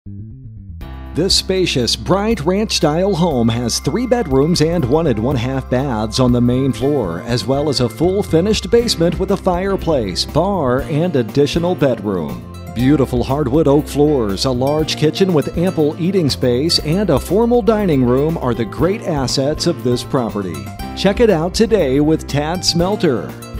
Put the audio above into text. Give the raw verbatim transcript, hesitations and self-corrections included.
This spacious, bright ranch-style home has three bedrooms and one and one-half baths on the main floor, as well as a full finished basement with a fireplace, bar, and additional bedroom. Beautiful hardwood oak floors, a large kitchen with ample eating space, and a formal dining room are the great assets of this property. Check it out today with Tad Szmelter.